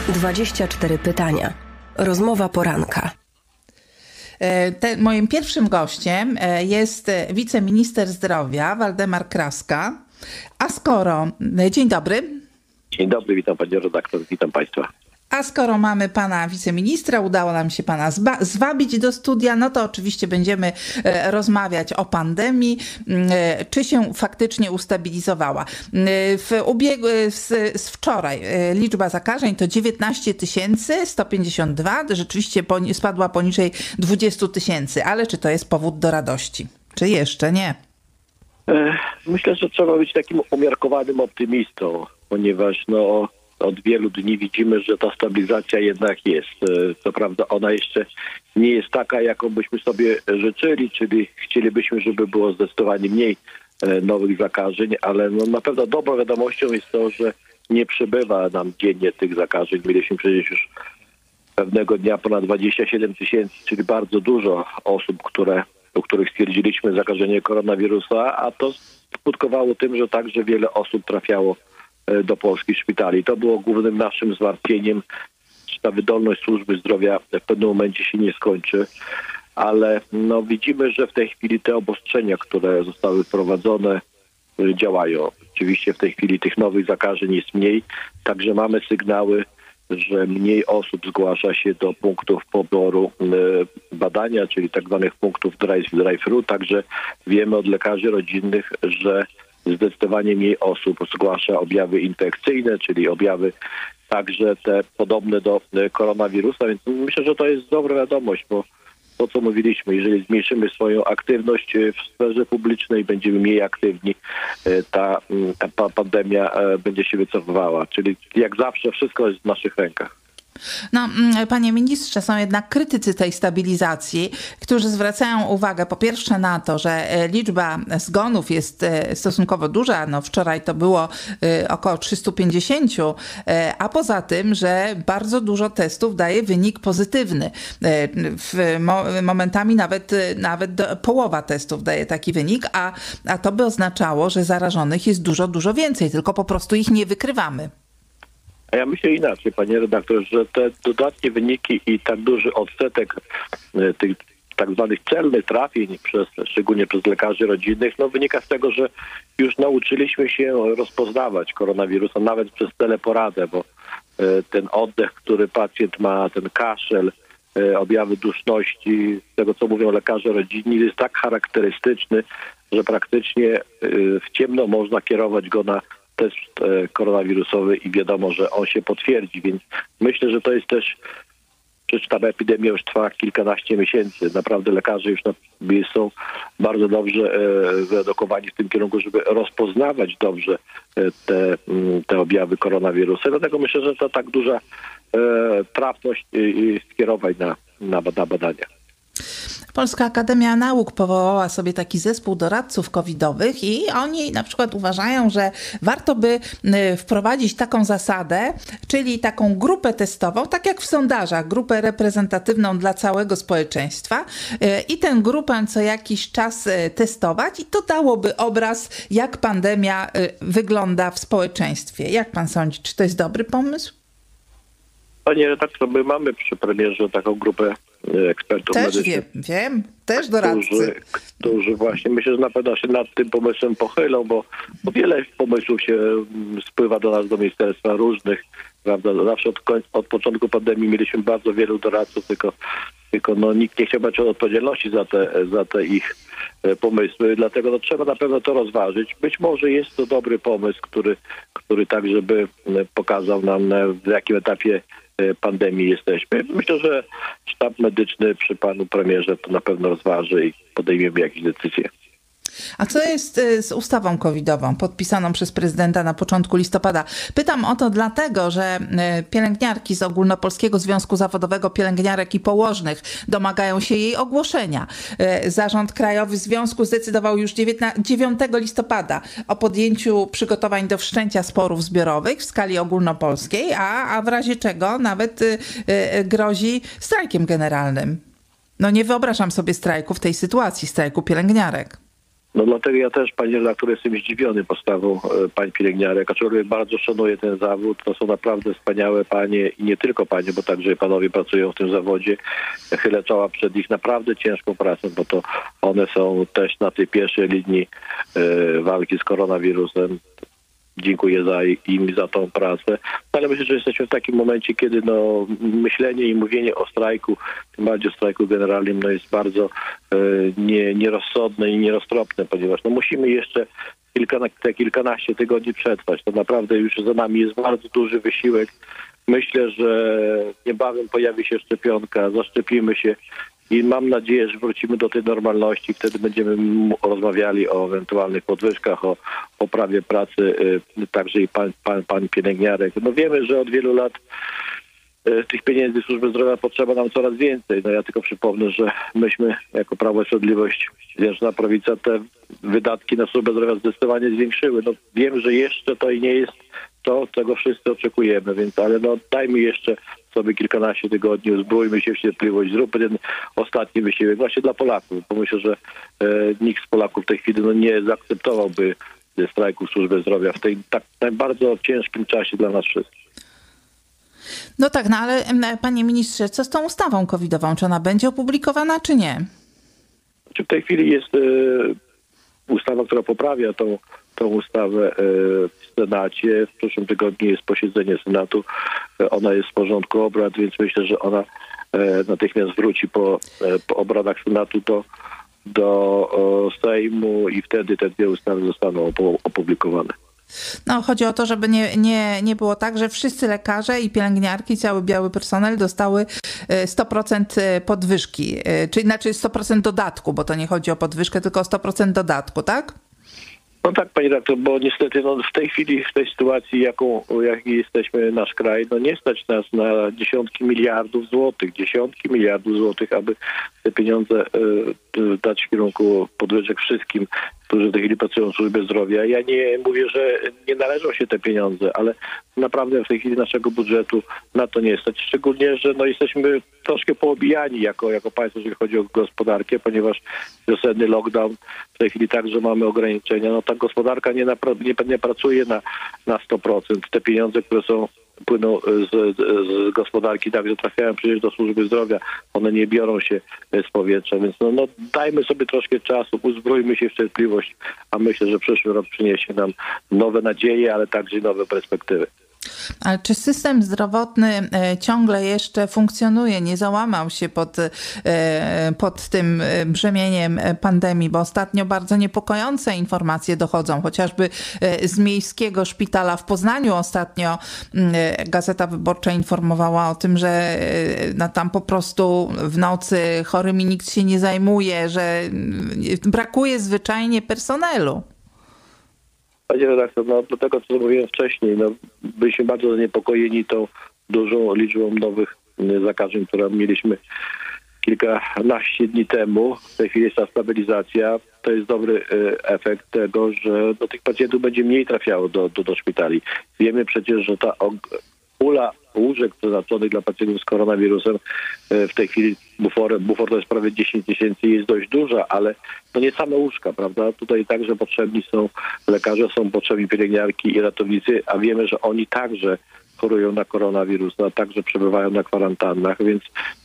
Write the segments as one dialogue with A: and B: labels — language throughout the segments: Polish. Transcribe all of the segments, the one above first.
A: 24 pytania. Rozmowa poranka.
B: Moim pierwszym gościem jest wiceminister zdrowia Waldemar Kraska. Dzień dobry.
C: Dzień dobry, witam panie redaktor, witam państwa.
B: A skoro mamy pana wiceministra, udało nam się pana zwabić do studia, no to oczywiście będziemy rozmawiać o pandemii, czy się faktycznie ustabilizowała. Z wczoraj liczba zakażeń to 19 152, rzeczywiście spadła poniżej 20 000, ale czy to jest powód do radości? Czy jeszcze nie?
C: Myślę, że trzeba być takim umiarkowanym optymistą, ponieważ od wielu dni widzimy, że ta stabilizacja jednak jest. Co prawda ona jeszcze nie jest taka, jaką byśmy sobie życzyli, czyli chcielibyśmy, żeby było zdecydowanie mniej nowych zakażeń, ale na pewno dobrą wiadomością jest to, że nie przybywa nam dziennie tych zakażeń. Mieliśmy przecież już pewnego dnia ponad 27 000, czyli bardzo dużo osób, u których stwierdziliśmy zakażenie koronawirusa, a to skutkowało tym, że także wiele osób trafiało do polskich szpitali. To było głównym naszym zmartwieniem, czy ta wydolność służby zdrowia w pewnym momencie się nie skończy, ale widzimy, że w tej chwili te obostrzenia, które zostały wprowadzone, działają. Oczywiście w tej chwili tych nowych zakażeń jest mniej, także mamy sygnały, że mniej osób zgłasza się do punktów poboru badania, czyli tak zwanych punktów drive-thru. Także wiemy od lekarzy rodzinnych, że zdecydowanie mniej osób zgłasza objawy infekcyjne, czyli objawy także te podobne do koronawirusa, więc myślę, że to jest dobra wiadomość, bo to, co mówiliśmy, jeżeli zmniejszymy swoją aktywność w sferze publicznej, będziemy mniej aktywni, ta pandemia będzie się wycofywała. Czyli jak zawsze wszystko jest w naszych rękach.
B: Panie ministrze, są jednak krytycy tej stabilizacji, którzy zwracają uwagę po pierwsze na to, że liczba zgonów jest stosunkowo duża, wczoraj to było około 350, a poza tym, że bardzo dużo testów daje wynik pozytywny. Momentami nawet połowa testów daje taki wynik, a to by oznaczało, że zarażonych jest dużo, dużo więcej, tylko po prostu ich nie wykrywamy.
C: A ja myślę inaczej, panie redaktor, że te dodatnie wyniki i tak duży odsetek tych tak zwanych celnych trafień, szczególnie przez lekarzy rodzinnych, wynika z tego, że już nauczyliśmy się rozpoznawać koronawirusa nawet przez teleporadę, bo ten oddech, który pacjent ma, ten kaszel, objawy duszności, z tego co mówią lekarze rodzinni, jest tak charakterystyczny, że praktycznie w ciemno można kierować go na test koronawirusowy i wiadomo, że on się potwierdzi, więc myślę, że to jest też, przecież ta epidemia już trwa kilkanaście miesięcy. Naprawdę lekarze już są bardzo dobrze wyedukowani w tym kierunku, żeby rozpoznawać dobrze te objawy koronawirusa. Dlatego myślę, że to tak duża trafność skierowań na badania.
B: Polska Akademia Nauk powołała sobie taki zespół doradców covidowych i oni na przykład uważają, że warto by wprowadzić taką zasadę, czyli taką grupę testową, tak jak w sondażach, grupę reprezentatywną dla całego społeczeństwa i tę grupę co jakiś czas testować i to dałoby obraz, jak pandemia wygląda w społeczeństwie. Jak pan sądzi, czy to jest dobry pomysł?
C: Panie redaktor, my mamy przy premierze taką grupę ekspertów medycznych.
B: Wiem, też doradcy.
C: Którzy właśnie myślę, że na pewno się nad tym pomysłem pochylą, bo wiele pomysłów się spływa do nas, do ministerstwa różnych, prawda? Zawsze od początku pandemii mieliśmy bardzo wielu doradców, tylko nikt nie chciał brać odpowiedzialności za te ich pomysły, dlatego trzeba na pewno to rozważyć. Być może jest to dobry pomysł, który także by pokazał nam, w jakim etapie pandemii jesteśmy. Myślę, że sztab medyczny przy panu premierze to na pewno rozważy i podejmiemy jakieś decyzje.
B: A co jest z ustawą covidową podpisaną przez prezydenta na początku listopada? Pytam o to dlatego, że pielęgniarki z Ogólnopolskiego Związku Zawodowego Pielęgniarek i Położnych domagają się jej ogłoszenia. Zarząd Krajowy Związku zdecydował już 9 listopada o podjęciu przygotowań do wszczęcia sporów zbiorowych w skali ogólnopolskiej, a w razie czego nawet grozi strajkiem generalnym. Nie wyobrażam sobie strajku w tej sytuacji, strajku pielęgniarek.
C: No dlatego ja też, panie redaktorze, jestem zdziwiony postawą pań pielęgniarek, aczkolwiek bardzo szanuję ten zawód. To są naprawdę wspaniałe panie i nie tylko panie, bo także panowie pracują w tym zawodzie. Chylę czoła przed ich naprawdę ciężką pracą, bo to one są też na tej pierwszej linii walki z koronawirusem. Dziękuję im za tą pracę. Ale myślę, że jesteśmy w takim momencie, kiedy myślenie i mówienie o strajku, tym bardziej o strajku generalnym, jest bardzo nierozsądne i nieroztropne, ponieważ musimy jeszcze kilkanaście tygodni przetrwać. To naprawdę już za nami jest bardzo duży wysiłek. Myślę, że niebawem pojawi się szczepionka, zaszczepimy się i mam nadzieję, że wrócimy do tej normalności. Wtedy będziemy rozmawiali o ewentualnych podwyżkach, o poprawie pracy także i pań pielęgniarek. Wiemy, że od wielu lat tych pieniędzy służby zdrowia potrzeba nam coraz więcej. Ja tylko przypomnę, że myśmy jako Prawo i Sprawiedliwość, Zjednoczona Prawica, te wydatki na służbę zdrowia zdecydowanie zwiększyły. Wiem, że jeszcze to i nie jest to, czego wszyscy oczekujemy, ale dajmy jeszcze sobie kilkanaście tygodni, uzbrójmy się w cierpliwość, zróbmy ten ostatni wysiłek właśnie dla Polaków, bo myślę, że nikt z Polaków w tej chwili nie zaakceptowałby strajku służby zdrowia w tej tak bardzo ciężkim czasie dla nas wszystkich.
B: No tak, ale panie ministrze, co z tą ustawą covidową? Czy ona będzie opublikowana, czy nie?
C: W tej chwili jest ustawa, która poprawia tą ustawę w Senacie. W przyszłym tygodniu jest posiedzenie Senatu. Ona jest w porządku obrad, więc myślę, że ona natychmiast wróci po obradach Senatu do Sejmu i wtedy te dwie ustawy zostaną opublikowane.
B: Chodzi o to, żeby nie było tak, że wszyscy lekarze i pielęgniarki, cały biały personel dostały 100% podwyżki, czyli 100% dodatku, bo to nie chodzi o podwyżkę, tylko o 100% dodatku, tak?
C: No tak, panie redaktor, bo niestety w tej chwili, w tej sytuacji, jakiej jesteśmy, nasz kraj, nie stać nas na dziesiątki miliardów złotych, aby te pieniądze dać w kierunku podwyżek wszystkim, którzy w tej chwili pracują w służbie zdrowia. Ja nie mówię, że nie należą się te pieniądze, ale naprawdę w tej chwili naszego budżetu na to nie stać. Szczególnie, że jesteśmy troszkę poobijani jako państwo, jeżeli chodzi o gospodarkę, ponieważ wiosenny lockdown, w tej chwili także mamy ograniczenia. Ta gospodarka nie pracuje na 100%. Te pieniądze, które płyną z gospodarki, także trafiają przecież do służby zdrowia. One nie biorą się z powietrza, więc dajmy sobie troszkę czasu, uzbrójmy się w cierpliwość, a myślę, że przyszły rok przyniesie nam nowe nadzieje, ale także i nowe perspektywy.
B: Ale czy system zdrowotny ciągle jeszcze funkcjonuje, nie załamał się pod tym brzemieniem pandemii, bo ostatnio bardzo niepokojące informacje dochodzą, chociażby z miejskiego szpitala w Poznaniu ostatnio Gazeta Wyborcza informowała o tym, że tam po prostu w nocy chorymi nikt się nie zajmuje, że brakuje zwyczajnie personelu.
C: Panie redaktor, do tego, co mówiłem wcześniej, byliśmy bardzo zaniepokojeni tą dużą liczbą nowych zakażeń, które mieliśmy kilkanaście dni temu. W tej chwili jest ta stabilizacja. To jest dobry efekt tego, że do tych pacjentów będzie mniej trafiało do szpitali. Wiemy przecież, że ta pula łóżek przeznaczonych dla pacjentów z koronawirusem w tej chwili bufor to jest prawie 10 000, jest dość duża, ale nie same łóżka, prawda? Tutaj także potrzebni są lekarze, są potrzebni pielęgniarki i ratownicy, a wiemy, że oni także chorują na koronawirusa, także przebywają na kwarantannach, więc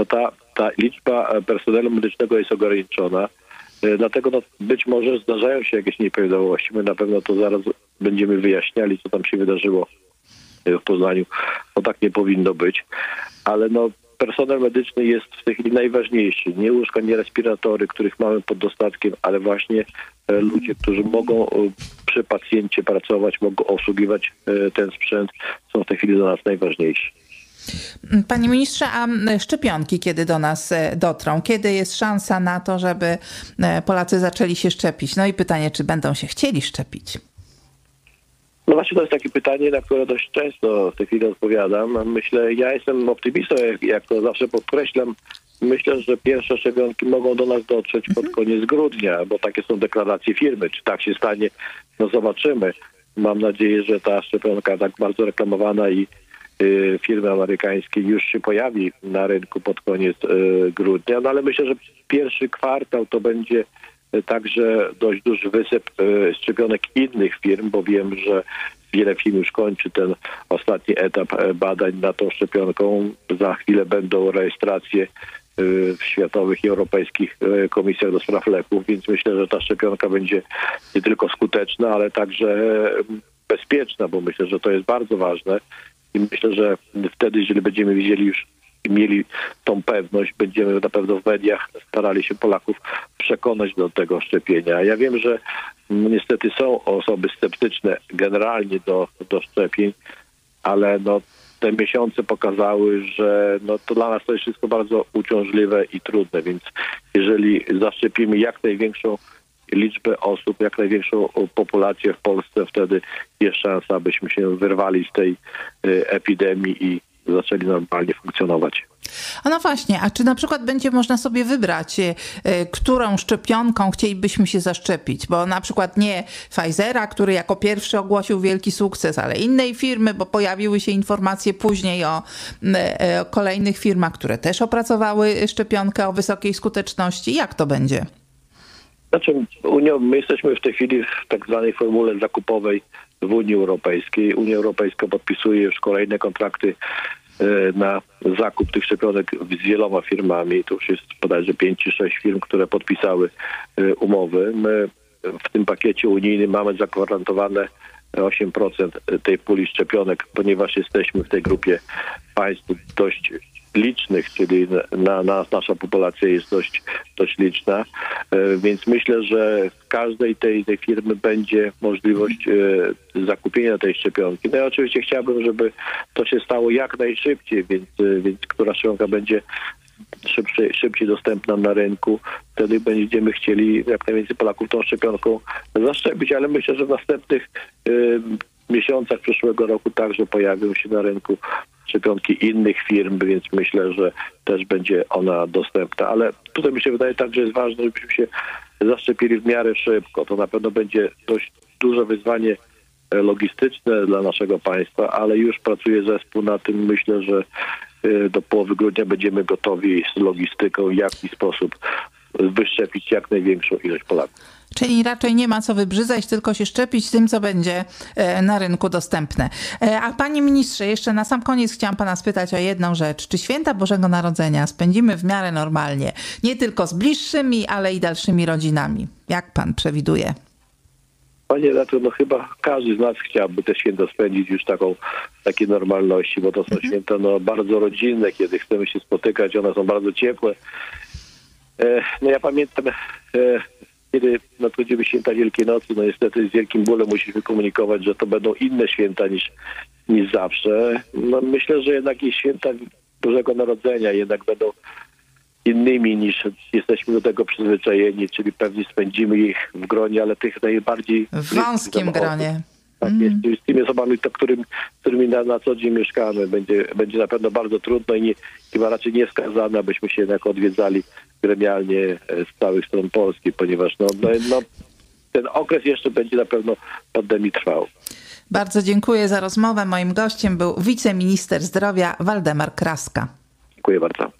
C: ta liczba personelu medycznego jest ograniczona. Dlatego być może zdarzają się jakieś nieprawidłowości. My na pewno to zaraz będziemy wyjaśniali, co tam się wydarzyło w Poznaniu. Tak nie powinno być. Ale personel medyczny jest w tej chwili najważniejszy. Nie łóżka, nie respiratory, których mamy pod dostatkiem, ale właśnie ludzie, którzy mogą przy pacjencie pracować, mogą obsługiwać ten sprzęt, są w tej chwili dla nas najważniejsi.
B: Panie ministrze, a szczepionki kiedy do nas dotrą? Kiedy jest szansa na to, żeby Polacy zaczęli się szczepić? I pytanie, czy będą się chcieli szczepić?
C: Właśnie to jest takie pytanie, na które dość często w tej chwili odpowiadam. Ja jestem optymistą, jak to zawsze podkreślam. Myślę, że pierwsze szczepionki mogą do nas dotrzeć pod koniec grudnia, bo takie są deklaracje firmy. Czy tak się stanie? Zobaczymy. Mam nadzieję, że ta szczepionka tak bardzo reklamowana i firmy amerykańskie już się pojawi na rynku pod koniec grudnia. Ale myślę, że pierwszy kwartał to będzie także dość duży wysyp szczepionek innych firm, bo wiem, że wiele firm już kończy ten ostatni etap badań nad tą szczepionką. Za chwilę będą rejestracje w światowych i europejskich komisjach do spraw leków, więc myślę, że ta szczepionka będzie nie tylko skuteczna, ale także bezpieczna, bo myślę, że to jest bardzo ważne i myślę, że wtedy, jeżeli będziemy mieli tą pewność, będziemy na pewno w mediach starali się Polaków przekonać do tego szczepienia. Ja wiem, że niestety są osoby sceptyczne generalnie do szczepień, ale te miesiące pokazały, że to dla nas to jest wszystko bardzo uciążliwe i trudne, więc jeżeli zaszczepimy jak największą liczbę osób, jak największą populację w Polsce, wtedy jest szansa, abyśmy się wyrwali z tej epidemii i zaczęli normalnie funkcjonować.
B: A no właśnie, a czy na przykład będzie można sobie wybrać, którą szczepionką chcielibyśmy się zaszczepić? Bo na przykład nie Pfizera, który jako pierwszy ogłosił wielki sukces, ale innej firmy, bo pojawiły się informacje później o kolejnych firmach, które też opracowały szczepionkę o wysokiej skuteczności. Jak to będzie?
C: Znaczy, my jesteśmy w tej chwili w tak zwanej formule zakupowej w Unii Europejskiej. Unia Europejska podpisuje już kolejne kontrakty na zakup tych szczepionek z wieloma firmami. To już jest bodajże 5 czy 6 firm, które podpisały umowy. My w tym pakiecie unijnym mamy zagwarantowane 8% tej puli szczepionek, ponieważ jesteśmy w tej grupie państw dość licznych, czyli nasza populacja jest dość liczna, więc myślę, że w każdej tej firmy będzie możliwość zakupienia tej szczepionki. No i oczywiście chciałbym, żeby to się stało jak najszybciej, więc która szczepionka będzie szybciej dostępna na rynku, wtedy będziemy chcieli jak najwięcej Polaków tą szczepionką zaszczepić, ale myślę, że w następnych miesiącach przyszłego roku także pojawią się na rynku szczepionki innych firm, więc myślę, że też będzie ona dostępna. Ale tutaj mi się wydaje tak, że jest ważne, żebyśmy się zaszczepili w miarę szybko. To na pewno będzie dość duże wyzwanie logistyczne dla naszego państwa, ale już pracuje zespół na tym. Myślę, że do połowy grudnia będziemy gotowi z logistyką, w jaki sposób wyszczepić jak największą ilość Polaków.
B: Czyli raczej nie ma co wybrzydzać, tylko się szczepić tym, co będzie na rynku dostępne. A panie ministrze, jeszcze na sam koniec chciałam pana spytać o jedną rzecz. Czy święta Bożego Narodzenia spędzimy w miarę normalnie? Nie tylko z bliższymi, ale i dalszymi rodzinami. Jak pan przewiduje?
C: Panie redaktor, chyba każdy z nas chciałby te święta spędzić już takiej normalności, bo to są święta bardzo rodzinne, kiedy chcemy się spotykać, one są bardzo ciepłe. Ja pamiętam, kiedy nadchodziły święta Wielkiej Nocy, niestety z wielkim bólem musimy komunikować, że to będą inne święta niż zawsze. Myślę, że jednak i święta Bożego Narodzenia jednak będą innymi niż jesteśmy do tego przyzwyczajeni, czyli pewnie spędzimy ich w gronie, ale tych najbardziej...
B: W wąskim gronie.
C: Tak jest, z tymi osobami, którymi na co dzień mieszkamy. Będzie na pewno bardzo trudno i chyba raczej nieskazane, abyśmy się jednak odwiedzali gremialnie z całych stron Polski, ponieważ ten okres jeszcze będzie na pewno pandemii trwał.
B: Bardzo dziękuję za rozmowę. Moim gościem był wiceminister zdrowia Waldemar Kraska.
C: Dziękuję bardzo.